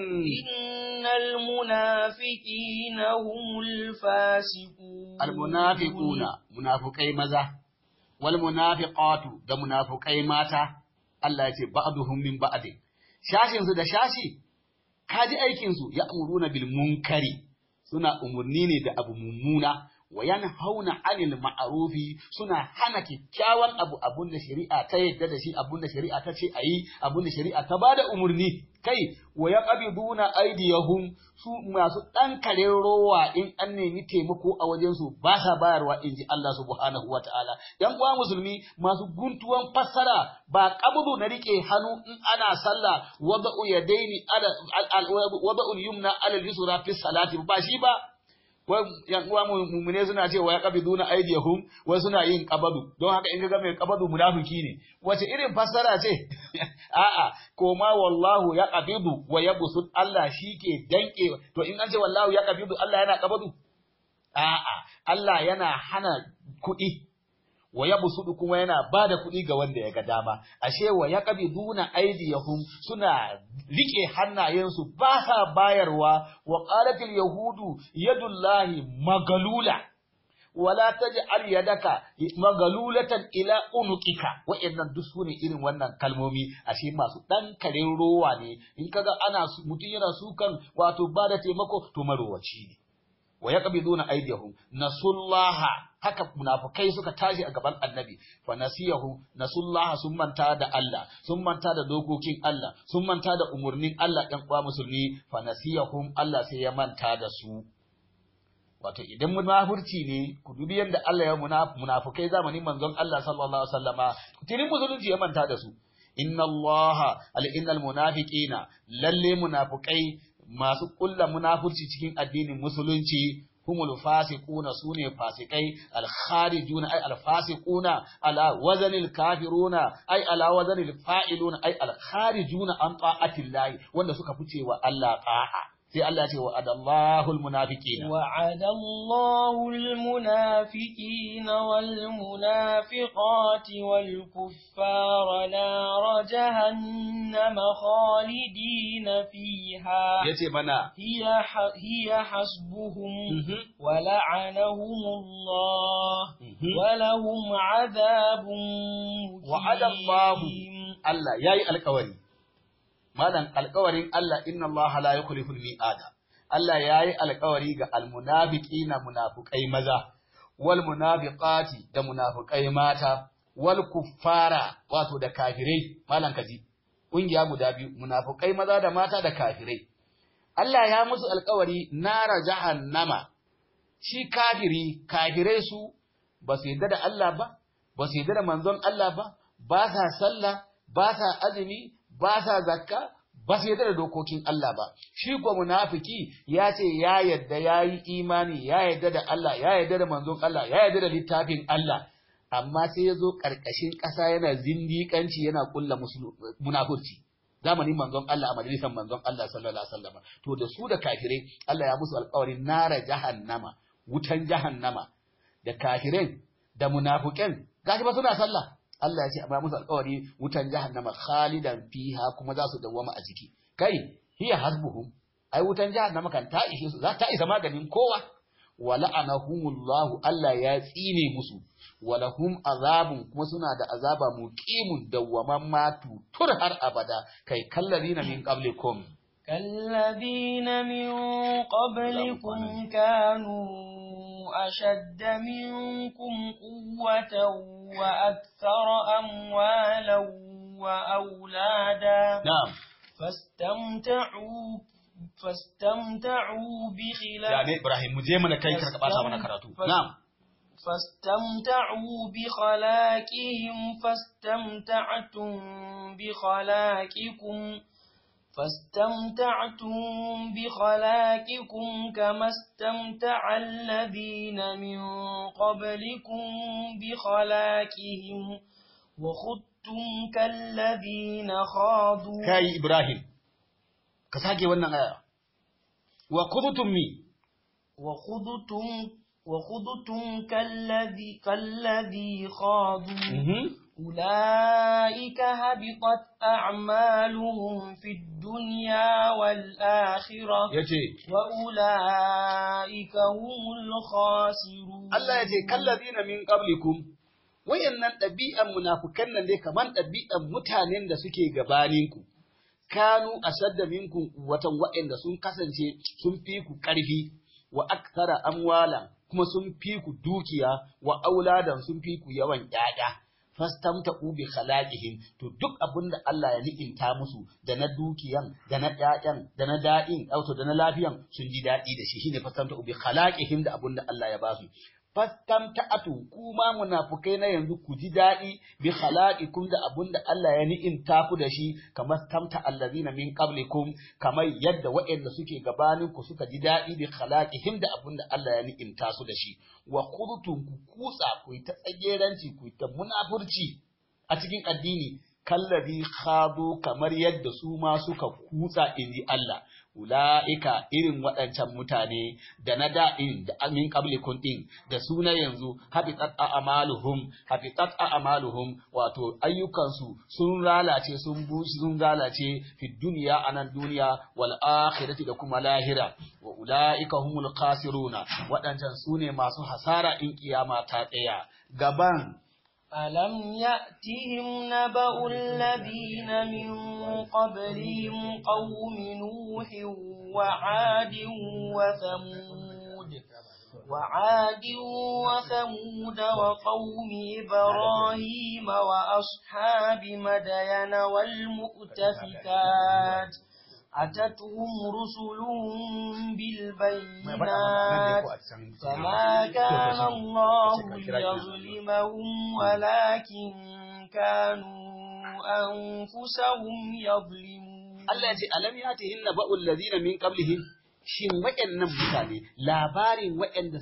إن المنافقين هم الفاسقون المنافقون منافقي ماذا والمنافقات ده منافقي ماتا الله يتي بعضهم من بعض شاشين su da shashi kaji aikin su ya'muruna bil munkari suna umurni ne da abu mummuna wa yanhauna 'anil ma'rufi suna hana kikkiawan abu abunda shari'a ta yadda da shi abunda shari'a ta ce ayi abunda shari'a ta bada umurni kai wa yaqbiduna aydiyahum su masu dan kare rowa in an nemi taimako a wajen su ba sa bayarwa inji Allah subhanahu wataala yan uwa musulmi masu guntuwan fassara ba qabdu na rike hannu in ana sallah wada'u yadaini ala wada'u yumna ala al-yusra fi salati ba shi ba yan uwa mu'mine suna cewa ya qabiduna aydiyahum wai suna yin qabadu don haka in ga mai qabadu munafiki ne wace irin fassara ce a'a koma wallahu ya qabidu wa yabsut Allah shike danke to in an ce wallahu ya qabidu Allah yana qabadu a'a Allah yana hana kuɗi wa yabsudu kuma yana bada kuɗi ga wanda ya ga dama ashe wa yaqbiduna aydiyahum suna rike hannayensu ba sa bayarwa wa qalatil yahudu yadullahi magalula wala taj'al yadaka magalulatan ila unuqika wa'annan duk sune irin wannan kalmomi ashe masu dan karen rowa ne in kaga ana mutun yana sukan wato bada taimako to marowaci ne wa yaqbiduna aydiyahum nasullaha haka munafikai suka tashi a gaban annabi fa nasiyahu nasullaha sun manta da Allah sun manta da dokokin Allah sun manta da umurnin Allah ɗan uwa musulmi fa nasiyahum Allah sai ya manta da su wato idan munafurci ne ku dubi yanda Allah ya munafikai zamanin manzon Allah sallallahu alaihi wasallama tinin musulunci ya manta da su innal munafiqina lalle munafikai masu kulla munafurci cikin addinin musulunci humul fasiquna sune fasikai al-kharijuna ay al-fasiquna ala wazanil kafiruna ay ala wazanil fa'iluna ay al-kharijuna an ta'atillahi wanda suka fice wa Allah ta'a sai Allah ce wa'adallahu al-munafiqina wa'adallahu al-munafiqina wal munafiqati wal kuffara nar jahannam khalidina fiha yace mana hiya hasbuhum wa la'anahumullah wa lahum 'adhabun wa'adallahu Allah yayi alƙawari malan alƙawarin Allah inna Allah la yukhliful mi'ada Allah yayi alƙawari ga almunafiqina munafiqai maza wal munafiqati da munafiqai mata wal kuffara wato da kafirai malan kaji kungiya guda biyu munafiqai maza da mata da kafirai Allah ya musu alƙawari nara jahannama shi kafirai su ba su yarda da Allah ba su yarda da manzon Allah ba sa sallah ba sa azumi ba sa zakka ba su yarda da dokokin Allah ba shi ko munafiki ya ce ya yarda yayi imani ya yarda da Allah ya yarda da manzon Allah ya yarda da littafin Allah amma sai ya zo karkashin ƙasa yana zindiƙanci yana kulla munafurci zamanin manzon Allah a majalisar manzon Allah sallallahu alaihi wasallam to da su da kafirai Allah ya musu alƙawarin nara jahannama wutan jahannama da kafirai da munafiqan gashi ba suna sallah Allah ya ce amma musu alƙawari wutan jahannama khalidan fiha kuma za su dawwama a ciki kai hiya hasbuhum ai wutan jahannama kan ta ishe su za ta isa maganin kowa wala'anahumullahu Allah ya tsine musu walahum azabun kuma suna da azaba muqimun dawwaman matu tur har abada kai kallazina min qablikum كالذين من قبلكم كانوا أشد منكم قوة وأكثر أموالا وأولادا نعم فاستمتعوا بخلاق يعني إبراهيم مجيمنا كي كركباتا من كراتو نعم فاستمتعوا بخلاقهم فاستمتعتم بخلاقكم كما استمتع الذين من قبلكم بخلاقهم وخضتم كالذين خاضوا كاي إبراهيم كساكي wannan aya wa khudtum كالذي خاضوا أولئك هبطت أعمالهم في الدنيا والآخرة وأولئك هم الخاسرون الله يجي كالذين من قبلكم wayannan ɗabi'an munafukan nan dai kaman ɗabi'an mutanen da suke gabaninku kanu ashadda minkum watan wa'anda sun kasance sun fi ku ƙarfi wa akthara amwala kuma sun fi ku dukiya wa auladan sun fi ku yawan ƴaƴa fastamta'u bi khalaqihim to duk abinda Allah ya ni'imta musu da na dukiyan da na ƴaƴan da na da'in auto da na lafiyan sun ji daɗi da shi shine fastamta'u bi khalaqihim da abinda Allah ya basu fastamta'atu kuma munafukai na yanzu ku ji daɗi bi khalaqikum da abinda Allah ya ni'imta ku da shi kamar tamta allazina min qablikum kamar yadda waɗanda suke gabanin ku suka ji daɗi bi khalaqihim da abinda Allah ya ni'imta su da shi wa qudtum ku kutsa ku ta tsageranci ku ta munafurci a cikin addini kallabi khadu kamar yadda su ma suka kutsa inji Allah ula'ika irin waɗancan mutane da na da'in da amin qablikun din da suna yanzu habitat a'maluhum wato ayyukansu sun lalace sun bushi sun lalace fi duniya anan duniya wal akhirati da kuma lahira wa ula'ika humul khasiruna waɗancan sune masu hasara in kiyama ta tsaya gaban ألم يأتهم نبأ الذين من قبلهم قوم نوح وعاد وثمود وقوم إبراهيم وأصحاب مدين والمؤتفكات أتتهم رسلهم بالبينات فما كان الله ليظلمهم ولكن كانوا أنفسهم يظلمون الله يجي ألم يأتهم نبأ الذين من قبلهم shin waɗannan mutane labarin waɗanda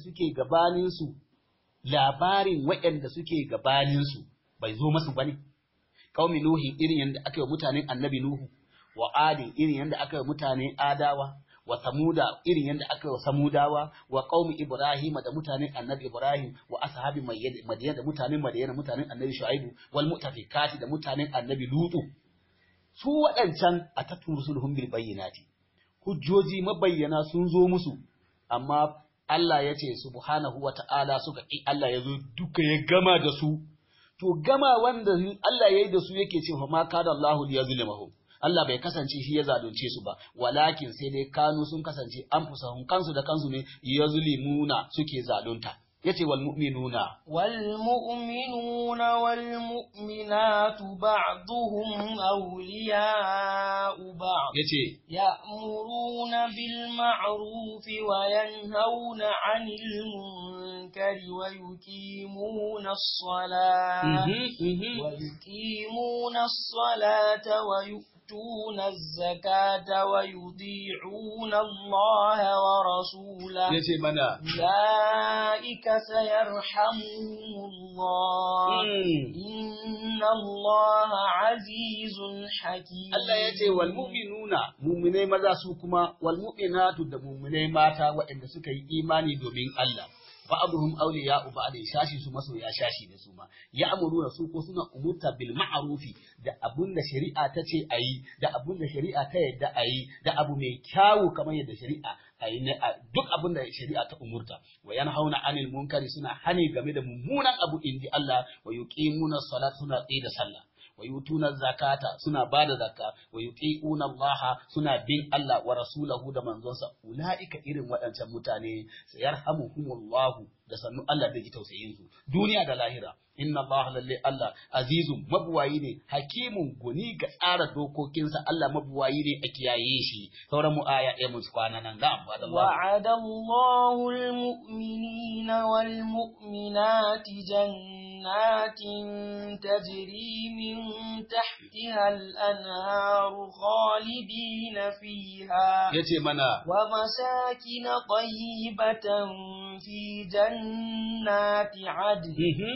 suke gabaninsu bai zo masu bane qaumi nuhi irin yanda aka yi mutanen annabi nuhu wa adin irin yanda aka yi mutanen adawa wa samuda irin yanda aka yi samudawa wa qaumi ibrahima da mutanen annabi ibrahim wa ashabi madyan da mutanen mutanen annabi shu'aibu wal mutafikati da mutanen annabi lutu su waɗancan atatu rusuluhum bil bayyinati hujjoji mabayyana sun zo musu amma Allah ya ce subhanahu wa ta'ala suka Allah ya zo duka ya gama da su to gama wanda Allah ya yi da su yake ce fa ma kada Allahu liyazlimahum Allah bai kasance shi ya zalunce su ba walakin sai dai kanu sun kasance an fusahun kansu da kansu ne yazlimuna suke zalunta yace wal mu'minuna wal mu'minatu ba'duhum awliya'u ba'd yace ya'muruna bil ma'ruf wa yanhauna 'anil munkari wa yuqimuna as-salata wa yu'tuna ويؤتون الزكاة ويطيعون الله ورسوله أولئك سيرحمهم الله إن الله عزيز حكيم. Allah ya ce wal mu'minuna mu'minai maza su kuma wal mu'minatu da mu'minai mata waɗanda suka yi imani domin Allah ba'dhum awliya'u ba'd shashi su masoya shashi da su ma ya'muruna su ko suna umurta bil ma'rufi da abun da shari'a ta ce ayi da abun da shari'a ta yadda ayi da abu mai kyawu kamar yadda shari'a ayi ne duk abun da shari'a ta umurta wa yanhauna 'anil munkari suna hani game da mummunan abu inji Allah wa yuqimuna salata suna tsaye da sallah wa yutuna zakata suna bada zakka wa yuti'una Allah suna bin Allah wa rasulahu da manzonsa ulaika irin waɗancan mutane sayarhamuhumullahu da sannu Allah zai ji tausayin su duniya da lahira inna Allah lalle Allah azizun mabuwayi ne hakimun guni ga tsara dokokinsa Allah mabuwayi ne a kiyaye shi sauran mu aya ɗaya mun kwana nan da wa'ada Allahu al-mu'minina wal mu'minati jannatin tajri min tahtiha al-anhar khalidin fiha yace mana wa masakin tayyibatan fi jannati 'adn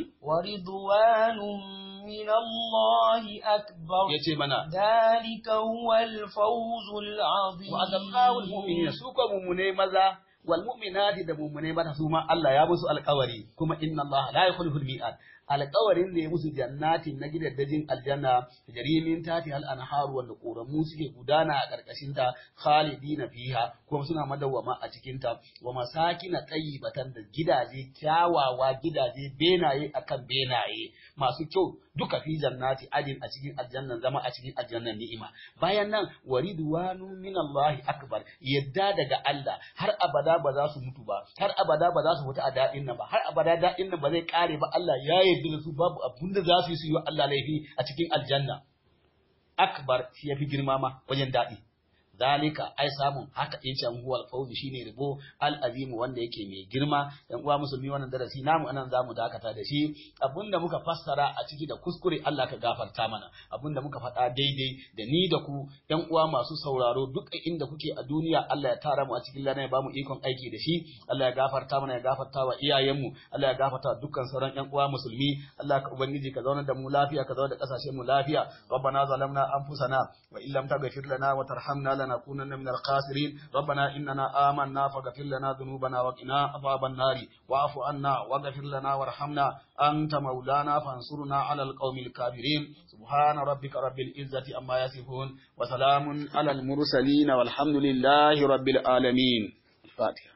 ورضوان من الله أكبر ذلك هو الفوز العظيم وعد الله المؤمنين سوق مؤمنين ماذا والمؤمنات da mu'minai mata su ma Allah ya musu alƙawari kuma inna Allah la yukhlifu al-mi'ad alƙawarin da ya musu jannatin na gidaddajin aljanna jarimin tati hal anharu wanda ƙoramu suke gudana a ƙarƙashin ta khalidina fiha kuma suna madawwama a cikin ta wa masakina tayyibatan da gidaje kyawawa gidaje benaye akan benaye masu kyau duka fi jannati adin a cikin aljannan zama a cikin aljannan ni'ima bayan nan waridwanu minallahi akbar yadda daga Allah har abada ba za su mutu ba har abada ba za su fita a daɗin nan ba har abada daɗin nan ba zai kare ba Allah ya yarda da su babu abun da za su yi su yi Allah laifi a cikin aljanna akbar shi yafi girma ma wajen daɗi zalika ai samun haka in can huwal fawzi shine ribo al azim wanda yake mai girma yan uwa musulmi wannan darasi namu anan zamu dakata da shi abinda muka fassara a ciki da kuskure Allah ka gafarta mana abinda muka faɗa daidai da ni da ku yan uwa masu sauraro duk inda kuke a duniya Allah ya tara mu a cikin lana ya bamu ikon aiki da shi Allah ya gafarta mana ya gafarta wa iyayenmu Allah ya gafarta dukkan sauran yan uwa musulmi Allah ka ubangiji ka zauna da mu lafiya ka zauna da kasashen mu lafiya rabbana zalamna anfusana wa illam taghfir lana wa tarhamna لنكونن من الخاسرين ربنا إننا آمنا فاغفر لنا ذنوبنا وقنا عذاب النار واعف عنا واغفر لنا وارحمنا أنت مولانا فانصرنا على القوم الكافرين سبحان ربك رب العزة عما يصفون وسلام على المرسلين والحمد لله رب العالمين الفاتحة